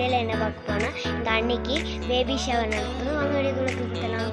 வீடியோவில் என்ன பார்க்க போனால் இந்த அன்னைக்கு பேபி ஷவர் நடக்குது. வாங்க வீடியோக்குள்ள கொடுக்கலாம்.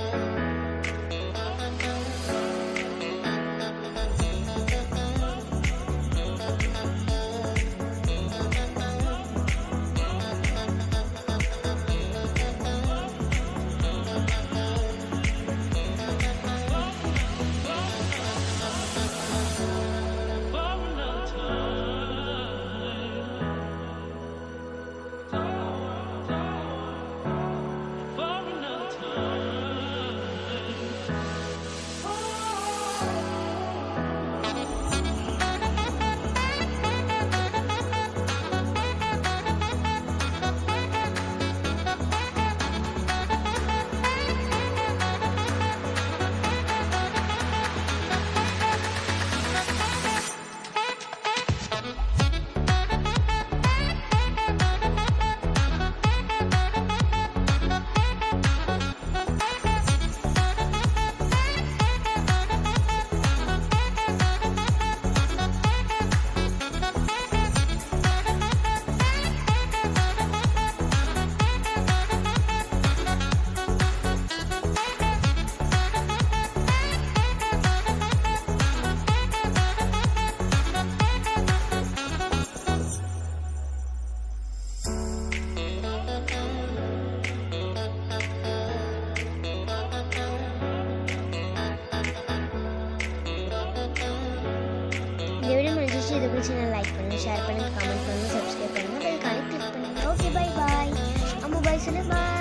இந்த வீடியோ முடிஞ்சிச்சு. இது பிடிச்சி லைக் பண்ணுங்க, ஷேர் பண்ணுங்க, கமெண்ட் பண்ணுங்க, சப்ஸ்கிரைப் பண்ணுங்க, பெல் ஐகானை கிளிக் பண்ணுங்க. Okay, bye bye. அம்மா பாய் சொல்லு. பாய்.